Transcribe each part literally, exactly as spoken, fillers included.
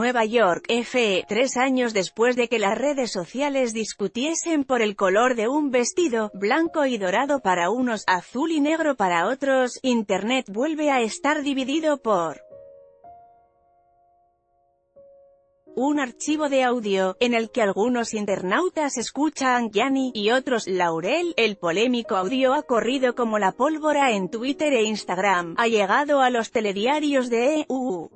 Nueva York, F, tres años después de que las redes sociales discutiesen por el color de un vestido, blanco y dorado para unos, azul y negro para otros, Internet vuelve a estar dividido por un archivo de audio, en el que algunos internautas escuchan Yanni, y otros Laurel. El polémico audio ha corrido como la pólvora en Twitter e Instagram, ha llegado a los telediarios de E U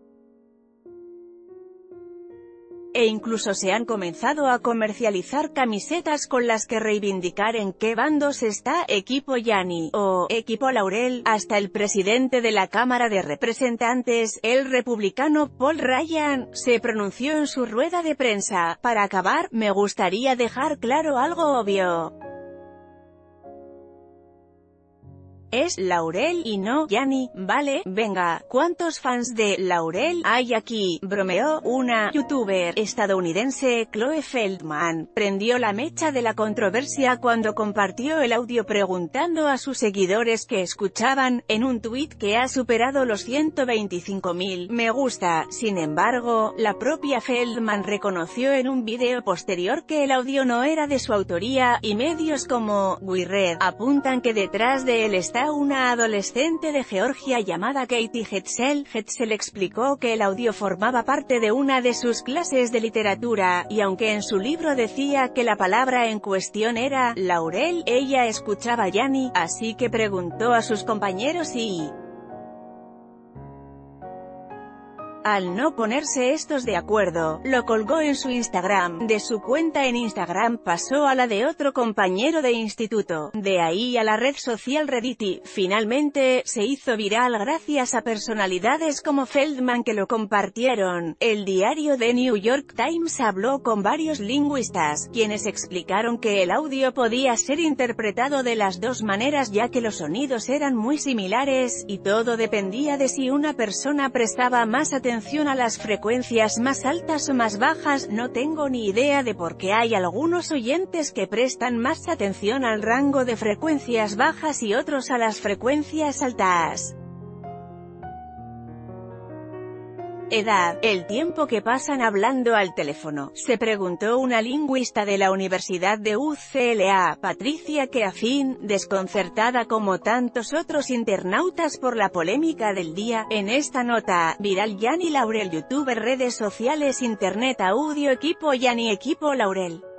e incluso se han comenzado a comercializar camisetas con las que reivindicar en qué bandos está Equipo Yanni, o Equipo Laurel. Hasta el presidente de la Cámara de Representantes, el republicano Paul Ryan, se pronunció en su rueda de prensa. Para acabar, me gustaría dejar claro algo obvio. Es Laurel y no Yanni, ¿vale? Venga, ¿cuántos fans de Laurel hay aquí? Bromeó. Una youtuber estadounidense, Chloe Feldman, prendió la mecha de la controversia cuando compartió el audio preguntando a sus seguidores que escuchaban, en un tuit que ha superado los ciento veinticinco mil me gusta. Sin embargo, la propia Feldman reconoció en un video posterior que el audio no era de su autoría, y medios como Wired apuntan que detrás de él está una adolescente de Georgia llamada Katie Hetzel. Hetzel explicó que el audio formaba parte de una de sus clases de literatura, y aunque en su libro decía que la palabra en cuestión era Laurel, ella escuchaba Yanni, así que preguntó a sus compañeros y al no ponerse estos de acuerdo, lo colgó en su Instagram. De su cuenta en Instagram pasó a la de otro compañero de instituto, de ahí a la red social Reddit y, finalmente, se hizo viral gracias a personalidades como Feldman que lo compartieron. El diario The New York Times habló con varios lingüistas, quienes explicaron que el audio podía ser interpretado de las dos maneras ya que los sonidos eran muy similares, y todo dependía de si una persona prestaba más atención a las frecuencias más altas o más bajas. No tengo ni idea de por qué hay algunos oyentes que prestan más atención al rango de frecuencias bajas y otros a las frecuencias altas. Edad, el tiempo que pasan hablando al teléfono, se preguntó una lingüista de la Universidad de U C L A, Patricia Keafin, desconcertada como tantos otros internautas por la polémica del día. En esta nota, viral Yanni Laurel, youtuber, redes sociales, internet, audio, equipo Yanni, equipo Laurel.